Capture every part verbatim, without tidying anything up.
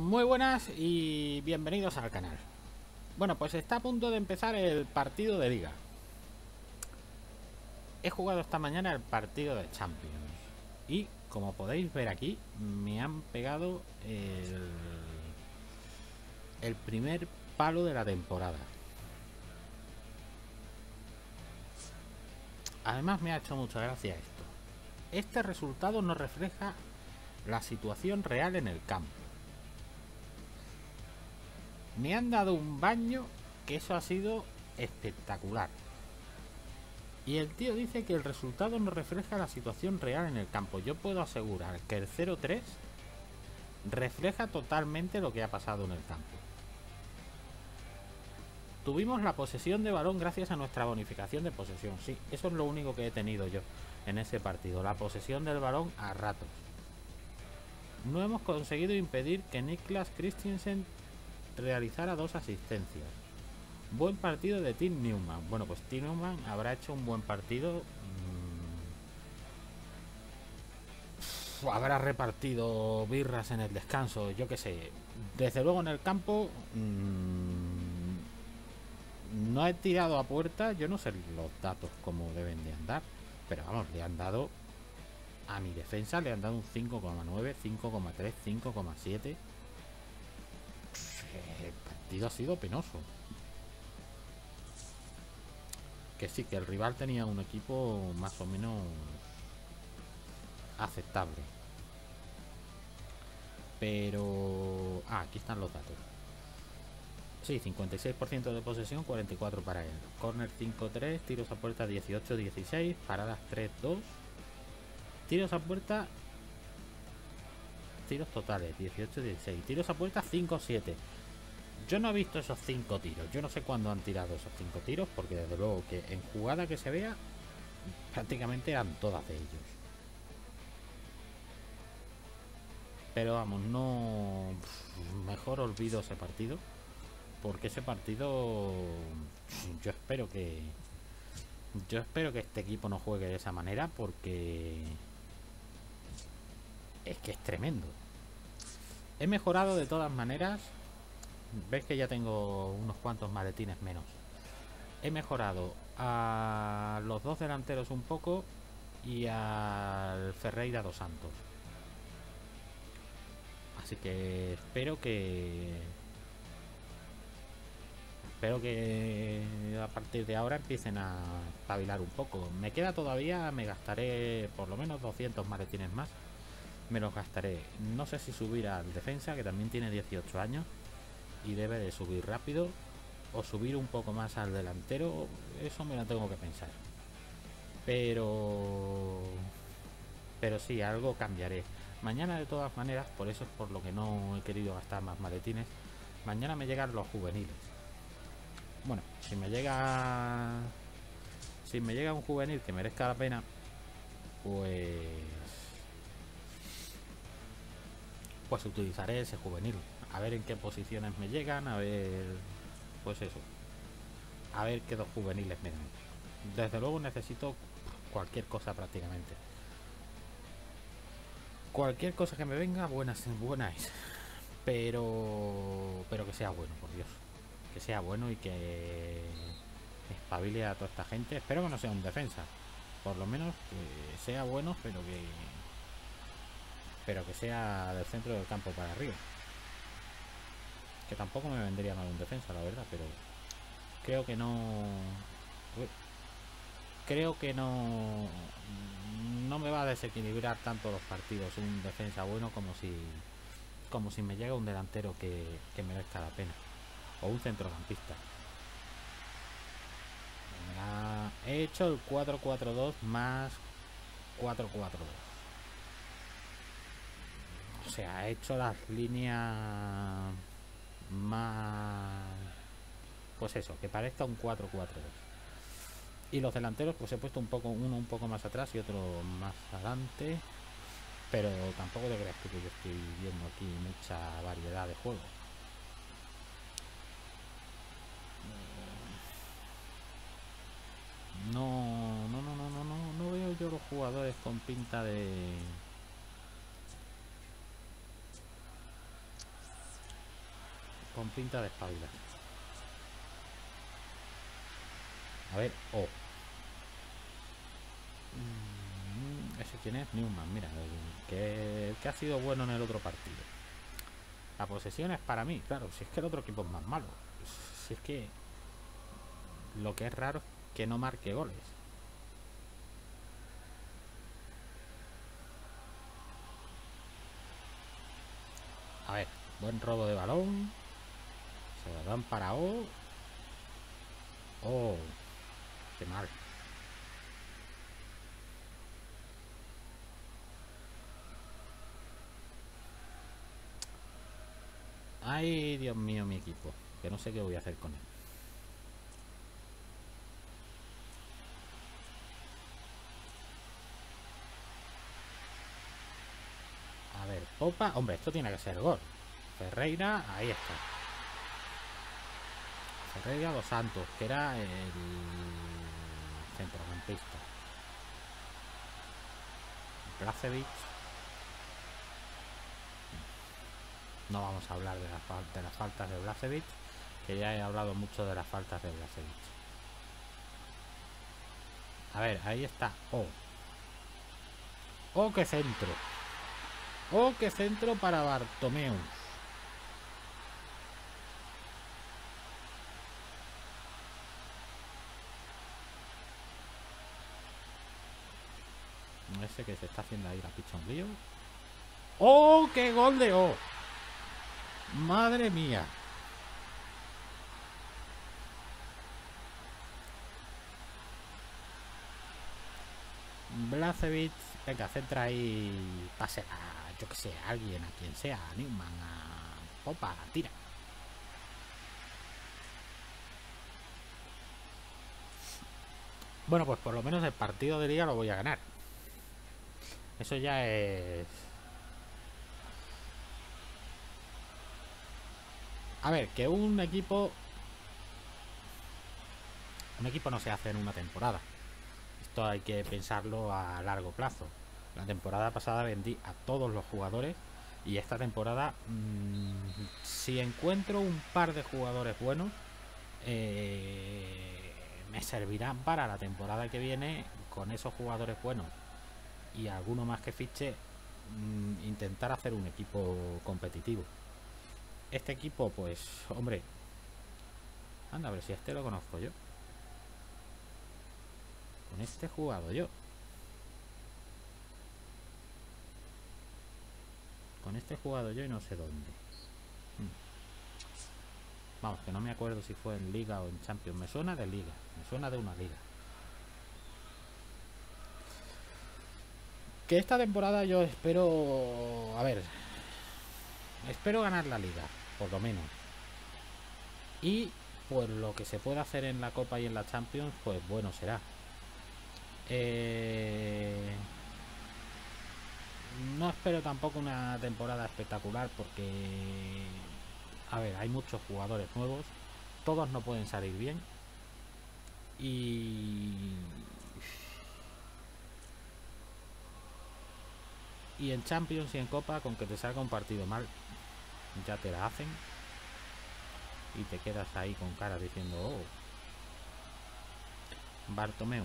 Muy buenas y bienvenidos al canal. Bueno, pues está a punto de empezar el partido de Liga. He jugado esta mañana el partido de Champions y, como podéis ver aquí, me han pegado el, el primer palo de la temporada. Además me ha hecho mucha gracia esto. Este resultado no refleja la situación real en el campo. Me han dado un baño que eso ha sido espectacular. Y el tío dice que el resultado no refleja la situación real en el campo. Yo puedo asegurar que el cero tres refleja totalmente lo que ha pasado en el campo. Tuvimos la posesión de balón gracias a nuestra bonificación de posesión. Sí, eso es lo único que he tenido yo en ese partido. La posesión del balón a ratos. No hemos conseguido impedir que Niklas Christensen realizara dos asistencias. Buen partido de Tim Newman. Bueno, pues Tim Newman habrá hecho un buen partido. Mm, habrá repartido birras en el descanso, yo qué sé. Desde luego en el campo mmm, no he tirado a puerta. Yo no sé los datos como deben de andar, pero vamos, le han dado a mi defensa, le han dado un cinco coma nueve, cinco coma tres, cinco coma siete. El partido ha sido penoso. Que sí, que el rival tenía un equipo más o menos aceptable. Pero... Ah, aquí están los datos. Sí, cincuenta y seis por ciento de posesión, cuarenta y cuatro para él. Corner cinco tres, tiros a puerta dieciocho dieciséis, paradas tres dos. Tiros a puerta... Tiros totales, dieciocho dieciséis. Tiros a puerta cinco siete. Yo no he visto esos cinco tiros. Yo no sé cuándo han tirado esos cinco tiros, porque desde luego que en jugada que se vea, prácticamente eran todas de ellos. Pero vamos, no... Mejor olvido ese partido, porque ese partido... Yo espero que... Yo espero que este equipo no juegue de esa manera, porque... Es que es tremendo. He mejorado de todas maneras. Ves que ya tengo unos cuantos maletines menos. He mejorado a los dos delanteros un poco y al Ferreira dos Santos. Así que espero que... Espero que a partir de ahora empiecen a espabilar un poco. Me queda todavía, me gastaré por lo menos doscientos maletines más. Me los gastaré. No sé si subir al defensa, que también tiene dieciocho años y debe de subir rápido, o subir un poco más al delantero. Eso me lo tengo que pensar, pero pero sí, algo cambiaré mañana de todas maneras. Por eso es por lo que no he querido gastar más maletines. Mañana me llegan los juveniles. Bueno, si me llega si me llega un juvenil que merezca la pena, pues pues utilizaré ese juvenil. A ver en qué posiciones me llegan, a ver, pues eso, a ver qué dos juveniles me dan. Desde luego necesito cualquier cosa prácticamente. Cualquier cosa que me venga, buena, buena es. Pero, pero que sea bueno, por Dios. Que sea bueno y que espabile a toda esta gente. Espero que no sea un defensa. Por lo menos que sea bueno, pero que... Pero que sea del centro del campo para arriba. Que tampoco me vendría mal un defensa, la verdad, pero creo que no... Uy. Creo que no... No me va a desequilibrar tanto los partidos un defensa bueno como si... Como si me llega un delantero que, que merezca la pena. O un centrocampista. Venga, he hecho el cuatro cuatro dos más cuatro cuatro dos. O sea, he hecho las líneas más... Pues eso, que parezca un cuatro cuatro dos. Y los delanteros pues he puesto un poco, uno un poco más atrás y otro más adelante. Pero tampoco te creas que yo estoy viendo aquí mucha variedad de juego. No, no, no, no, no, no, no veo yo los jugadores con pinta de... con pinta de espabilar. A ver, O. Oh. ¿Ese quién es? Newman, mira, el que, el que ha sido bueno en el otro partido. La posesión es para mí, claro, si es que el otro equipo es más malo. Si es que lo que es raro es que no marque goles. A ver, buen robo de balón. Se lo dan para O. Oh, qué mal. Ay, Dios mío, mi equipo. Que no sé qué voy a hacer con él. A ver, Popa. Hombre, esto tiene que ser gol. Ferreira, ahí está. Ferreira dos Santos, que era el centrocampista. Blažević. No vamos a hablar de, la, de las faltas de Blažević, que ya he hablado mucho de las faltas de Blažević. A ver, ahí está O. Oh, qué centro. Oh, qué centro para Bartomeu. Ese que se está haciendo ahí la picha un lío. ¡Oh, qué gol de O! ¡Madre mía! Blažević, venga, centra ahí. Pase a, yo que sé, a alguien, a quien sea, a Newman, a Popa, tira. Bueno, pues por lo menos el partido de liga lo voy a ganar. Eso ya es... A ver, que un equipo... Un equipo no se hace en una temporada. Esto hay que pensarlo a largo plazo. La temporada pasada vendí a todos los jugadores y esta temporada, mmm, si encuentro un par de jugadores buenos, eh, me servirán para la temporada que viene con esos jugadores buenos y alguno más que fiche, mmm, intentar hacer un equipo competitivo. Este equipo, pues, hombre, anda a ver si este lo conozco yo. Con este he jugado yo. Con este he jugado yo y no sé dónde. Hmm. Vamos, que no me acuerdo si fue en Liga o en Champions. Me suena de Liga. Me suena de una Liga. Que esta temporada yo espero... A ver... Espero ganar la Liga, por lo menos. Y pues lo que se pueda hacer en la Copa y en la Champions, pues bueno será. Eh... No espero tampoco una temporada espectacular porque, a ver, hay muchos jugadores nuevos, todos no pueden salir bien y y en Champions y en Copa, con que te salga un partido mal, ya te la hacen y te quedas ahí con cara diciendo, oh, Bartomeu.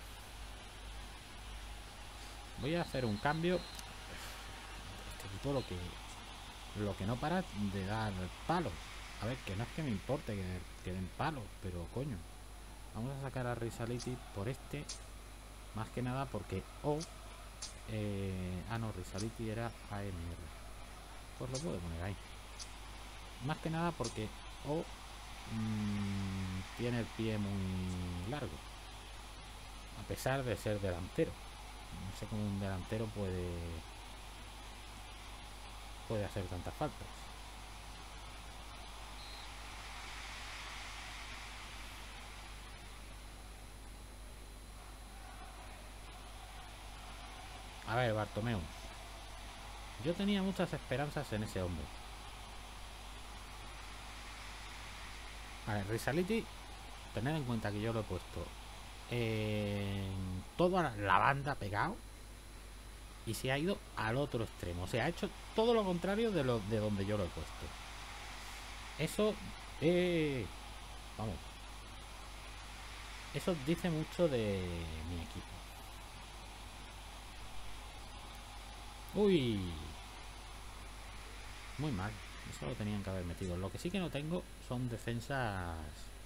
Voy a hacer un cambio. Este equipo lo que lo que no para de dar palos. A ver, que no es que me importe que, que den palos, pero coño, vamos a sacar a Risaliti por este, más que nada porque O eh, ah no, Risaliti era A M R, pues lo puedo poner ahí, más que nada porque O mmm, tiene el pie muy largo, a pesar de ser delantero. No sé cómo un delantero puede puede hacer tantas faltas. A ver, Bartomeu. Yo tenía muchas esperanzas en ese hombre. A ver, Risaliti, tened en cuenta que yo lo he puesto en toda la banda pegado y se ha ido al otro extremo. O sea, ha hecho todo lo contrario de, lo, de donde yo lo he puesto. Eso... Eh, vamos. Eso dice mucho de mi equipo. Uy. Muy mal. Eso lo tenían que haber metido. Lo que sí que no tengo son defensas...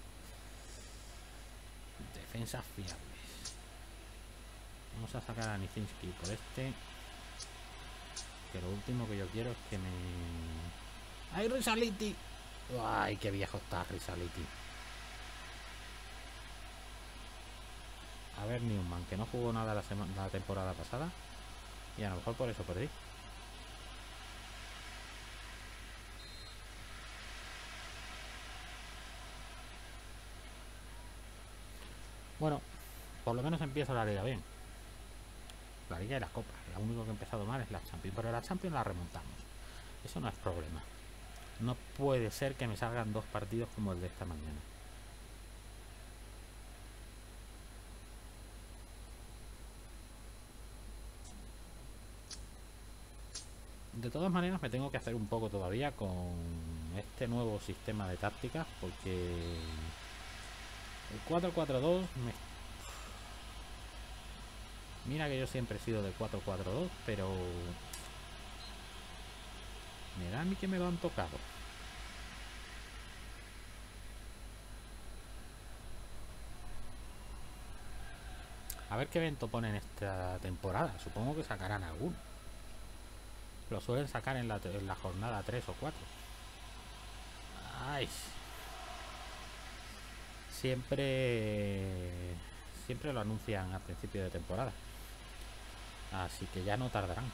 Defensas fiables. Vamos a sacar a Nizinski por este. Que lo último que yo quiero es que me... ¡Ay, Risaliti! ¡Ay, qué viejo está Risaliti! A ver, Newman, que no jugó nada la, semana, la temporada pasada. Y a lo mejor por eso perdí. Bueno, por lo menos empiezo la liga bien. La liga y las copas. Lo único que he empezado mal es la Champions. Pero la Champions la remontamos. Eso no es problema. No puede ser que me salgan dos partidos como el de esta mañana. De todas maneras me tengo que hacer un poco todavía con este nuevo sistema de tácticas, porque el cuatro cuatro dos me... Mira que yo siempre he sido de cuatro cuatro dos, pero me da a mí que me lo han tocado. A ver qué evento ponen esta temporada. Supongo que sacarán alguno. Lo suelen sacar en la, en la jornada tres o cuatro. Ay. Siempre... Siempre lo anuncian a principio de temporada. Así que ya no tardarán.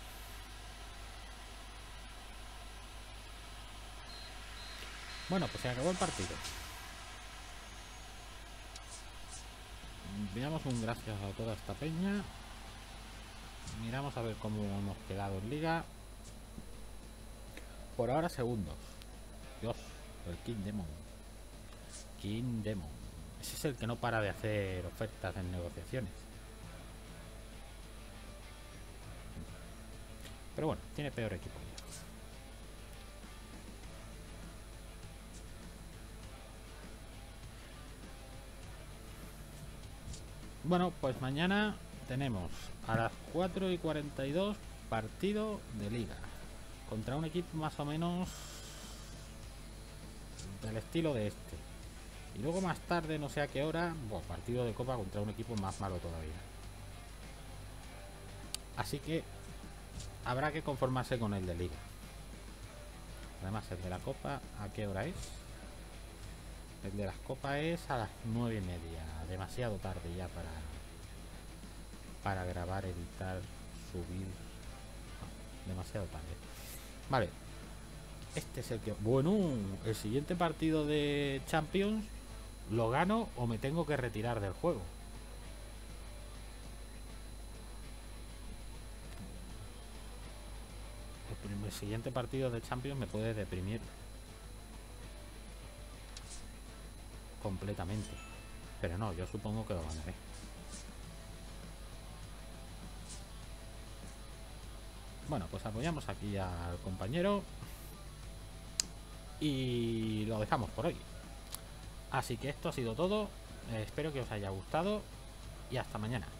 Bueno, pues se acabó el partido. Enviamos un gracias a toda esta peña. Miramos a ver cómo hemos quedado en liga. Por ahora segundos. Dios, el King Demon. King Demon. Ese es el que no para de hacer ofertas en negociaciones. Pero bueno, tiene peor equipo. Bueno, pues mañana tenemos a las cuatro y cuarenta y dos partido de liga contra un equipo más o menos del estilo de este. Y luego más tarde, no sé a qué hora, bueno, partido de copa contra un equipo más malo todavía. Así que habrá que conformarse con el de liga. Además, el de la copa, ¿a qué hora es? El de las copas es a las nueve y media. Demasiado tarde ya para para grabar, editar, subir. No, demasiado tarde. Vale. Este es el que... Bueno, el siguiente partido de Champions lo gano o me tengo que retirar del juego. El siguiente partido de Champions me puede deprimir completamente. Pero no, yo supongo que lo ganaré. Bueno, pues apoyamos aquí al compañero y lo dejamos por hoy. Así que esto ha sido todo. Eh, espero que os haya gustado y hasta mañana.